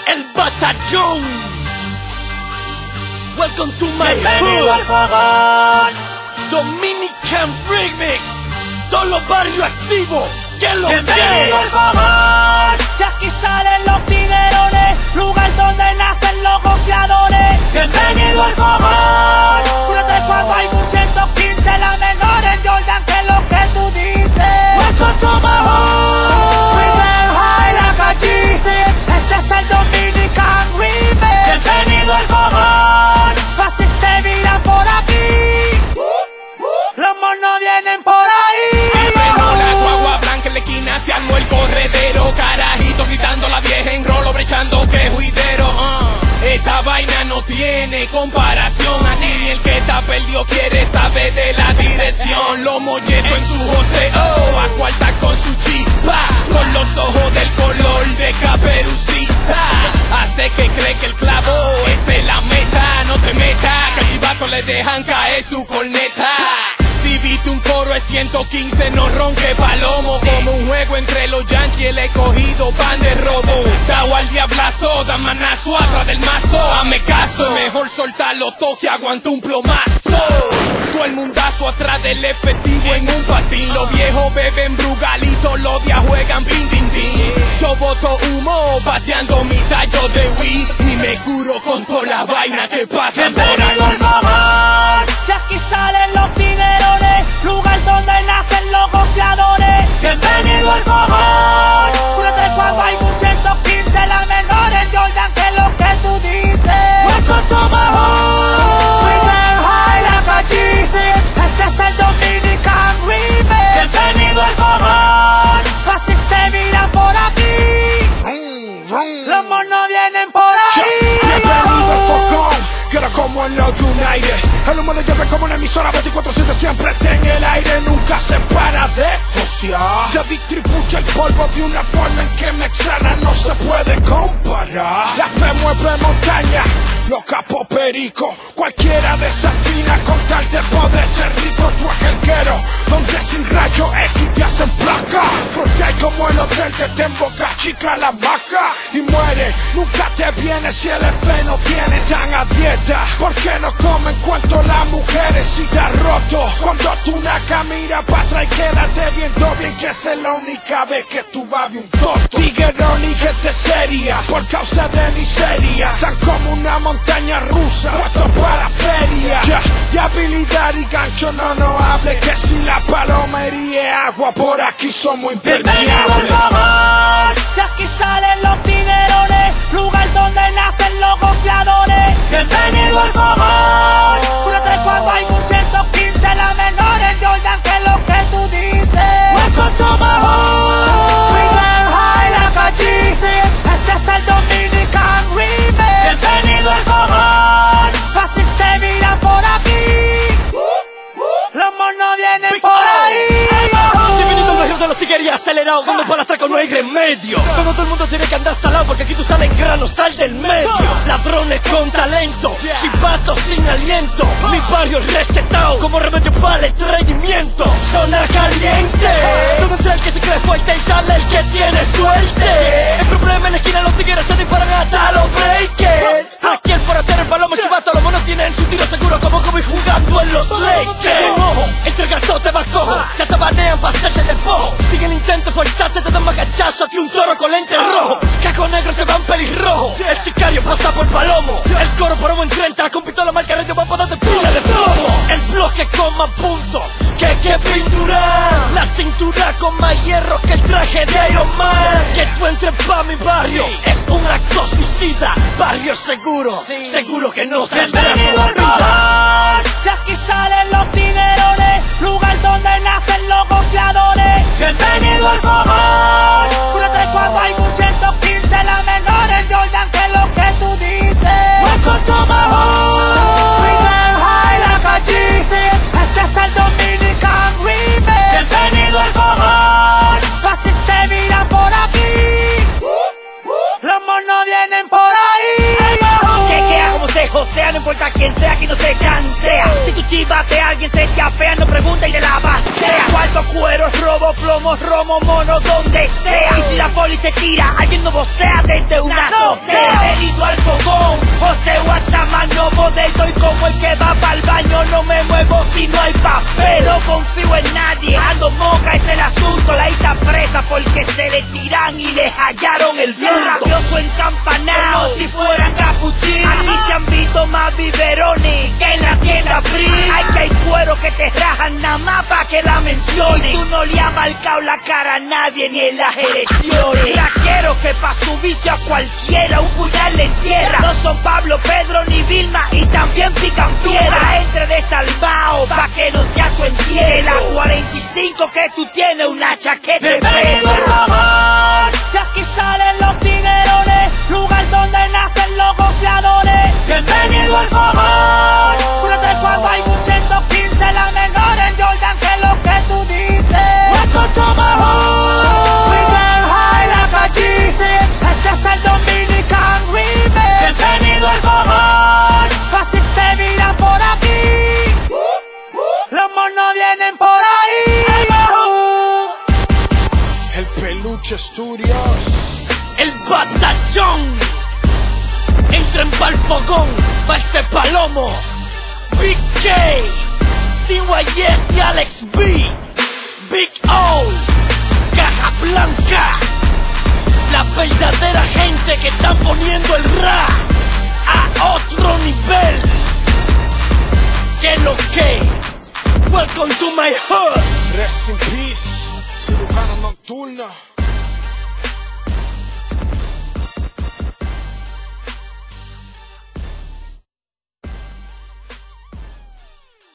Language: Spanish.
El Batallón. Welcome to my Bienvenido al hood. fogón. Dominican Remix. Todos los barrios activos. Que lo Bienvenido al fogón. De aquí salen los tiguerones, lugar donde nacen los boxeadores. Bienvenido al fogón. Fíjate cuando hay un 115, la menor en Jordan, que es lo que tú dices. Welcome to my home. We get high like a Jesus. Este es el Dominican Remix. Bienvenido al fogón. Fácil te miran por aquí. Los monos vienen por ahí. En la esquina se armó el corredero, carajito gritando la vieja en rolo, brechando que juidero. Esta vaina no tiene comparación. Aquí ni el que está perdido quiere saber de la dirección. Los molletos en su joseo, a cuarta con su chispa, con los ojos del color de Caperucita. Hace que cree que el clavo es la meta. No te metas, que al chivato le dejan caer su corneta. Si viste un coro es 115, no ronque palomo. Como un juego entre los yankees y el escogido, pan de robo. Dao al diablazo, da manazo atrás del mazo. Hazme caso, mejor soltarlo toque, aguanta un plomazo. Todo el mundazo atrás del efectivo en un patín. Los viejos beben brugalito, los días juegan pin din din. Yo boto humo, pateando mi tallo de Wii. Y me curo con toda la vaina que pasa por ahí. Bienvenido al fogón. De aquí salen los tiguerones, lugar donde nacen los boxeadores. Bienvenido al fogón. Fíjate cuando hay un 115, la menor en Jordan, que es lo que tú dices. Welcome to my home. We get high like a Jesus. Este es el Dominican Remix. Bienvenido al fogón. Fácil te miran por aquí. Los monos vienen por ahí. Bienvenido al fogón. Quiero como en los United. El humo le lleve como una emisora 24/7, siempre está en el aire, nunca se para de josear. Se distribuye el polvo de una forma en que Mexana no se puede comparar. La fe mueve montaña, los capos perico. Cualquiera desafina con tal de poder ser rico. Tú aquelquero, donde sin rayo X te hacen placa. Frontear como el hotel que te en Boca Chica la maca. Y muere, nunca te viene si el F no tiene tan a dieta. Porque no comen cuento las mujeres si te has roto. Cuando tú naca mira pa' atrás y quédate viendo bien que esa es la única vez que tú vas a ver un toto. Tiguerón y gente seria, por causa de miseria. Tan como una montaña rusa, puestos para la feria. De habilidad y gancho no hable, que si la palomería es agua, por aquí somos Bienvenido al impermeables. fogón. De aquí salen los tiguerones, lugar donde nacen los boxeadores. Bienvenido al fogón. Fíjate cuando hay un 115, la menor en Jordan, que es lo que tú dices. Welcome to my home. We get high like a Jesus. Este es el Dominican Remix. Bienvenido al fogón. Fácil te miran por aquí. Los monos vienen por ahí. Bienvenido al barrio de los tiguerías acelerado, donde para atraco no hay remedio. Todo el mundo tiene que andar salado, porque aquí tú sales en grano, sal del medio. Ladrones con talento, chivatos sin aliento. Mi barrio es respetado como remedio para el estreñimiento. Zona caliente, donde entra el que se cree fuerte y sale el que tiene suerte. El problema en la esquina, los tigres se disparan hasta los breakers. Aquí el forastero, el palomo, chivato, los monos tienen su tiro seguro como Kobe jugando en los Lakers. Un ojo, entre gato te vas cojo, ya te banean para hacerte despojo. Si el intento forzarte te dan más gachazo que un toro con lentes rojos. Caco negro se van pelirrojo, el sicario pasa por palomo. El coro por en 30, con pistola marca radio va para darte pila de plomo. El bloque con más puntos que pintura, la cintura con más hierro que el traje de Iron Man. Que tú entres pa' mi barrio es un acto suicida. Barrio seguro, seguro que no saldrás Bienvenido por al vida. fogón. De aquí salen los tiguerones, lugar donde nacen los boxeadores. Bienvenido al fogón. Fíjate cuando hay un 115, la menor en Jordan, que es lo que tú dices. Welcome to my home. We get high like a Jesus. Este es el Dominican Remix. Bienvenido al fogón. Fácil te miran por aquí. Los monos vienen por ahí. Chequea como se josea, no importa quién sea, que no se chancea. Si tu chiva Fíjate, alguien se te apea, no pregunta y te la basea. Cuarto cuero, robo, plomo, romo, mono, donde sea. Y si la poli se tira, alguien no vocea desde una azotea. Bienvenido al fogón, joseo hasta mano modelo. Y como el que va pa'l baño, no me muevo si no hay papel. No confío en nadie, ando moca, es el asunto. La isla presa porque se le tiran y le hallaron el bulto. Rabioso encampanao, si fueran capuchinos. Aquí se han visto más biberones que en la tienda Free. Hay que hay cuero que te rajan nada más pa' que la mencionen. Y tú no le has marcado la cara a nadie ni en las elecciones. Craquero que pa' su vicio a cualquiera un puñal le entierra. No son Pablo, Pedro ni Vilma y también pican piedra. Entre desalmado pa' que no sea tu entierro. La 45 que tú tienes una chaqueta de Bienvenido al fogón, de aquí salen los tiguerones, lugar donde nacen los boxeadores. Bienvenido al fogón, fíjate cuando hay un 115, la menor en Jordan que lo que tú dices. Welcome to my home, we get high like a Jesus. Este es el Dominican Remix. Bienvenido al fogón, fácil te miran por aquí, los monos vienen por ahí. El Peluche Studios. El batallón. Entren pa'l fogón, Valse Palomo, Big K, DYS y Alex B, Big O, Caja Blanca. La verdadera gente que están poniendo el rap a otro nivel. ¿Qué lo que? Welcome to my hood. Rest in peace, Cirujano Nocturno.